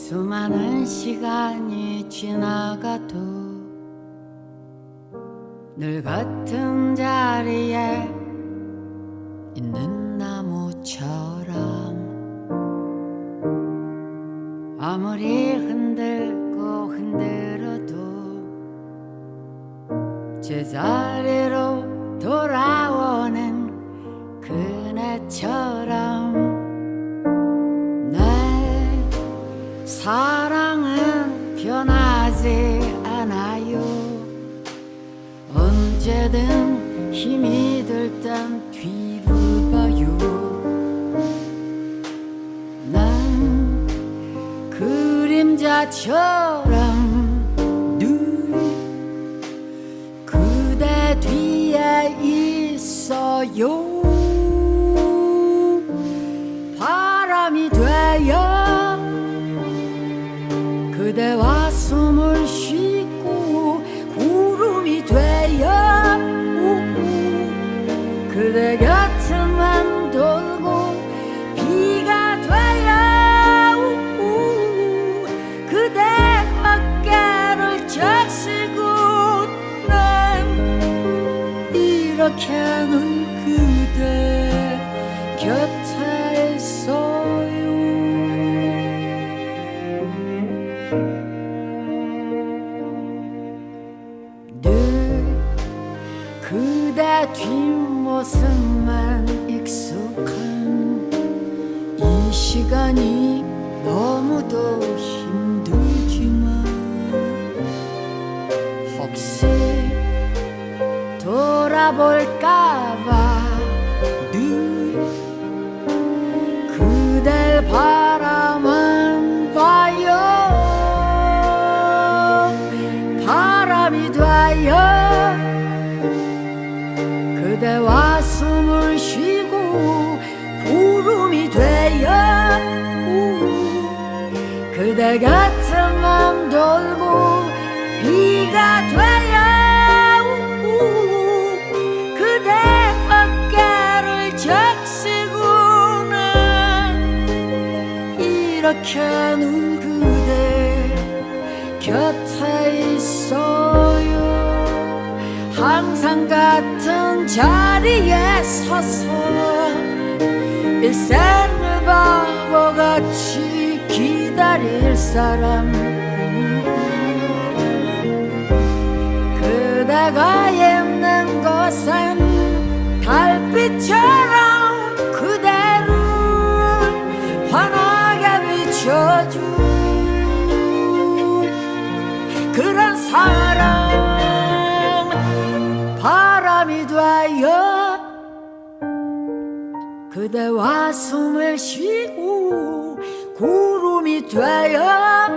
수많은 시간이 지나가도 늘 같은 자리에 있는 나무처럼 아무리 흔들고 흔들어도 제자리로 돌아오는 그네처럼 내 사랑은 변하지 않아요. 언제든 힘이 들 땐 뒤를 봐요. 난 그림자처럼 늘 그대 뒤에 있어요. 바람이 되어 그대와 숨을 쉬고 구름이 되어 그대 곁만 돌고 비가 되어 그대 어깨를 적시고 난 이렇게는 그대 곁에 있어요. 늘 그대 뒷모습만 익숙한 이 시간이 너무도 힘들지만 혹시 돌아볼까봐 늘 그댈 바라만 봐요. 바람이 되어 그대와 숨을 쉬고 구름이 되어 그대 곁만 돌고 비가 되어 그대 어깨를 적시고는 이렇게는 그대 곁에 있어요. 항상 같은 자리에 서서 일생을 바보같이 기다릴 사람 그대가 있는 곳엔 달빛처럼 그대를 환하게 비춰준 그런 사랑 바람이 되어 그대와 숨을 쉬고 구름이 되어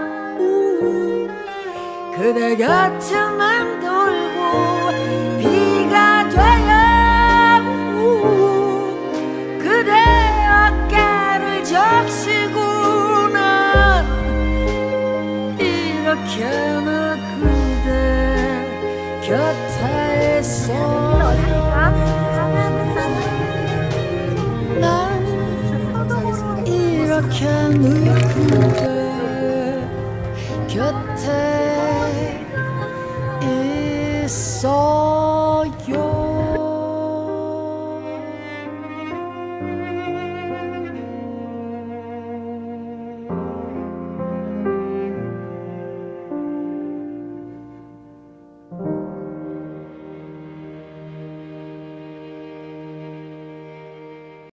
그대 곁만 돌고 비가 되어 그대 어깨를 적시고는 이렇게는 그대 곁에 있어요. 난 이렇게는 그대 곁에 있어요.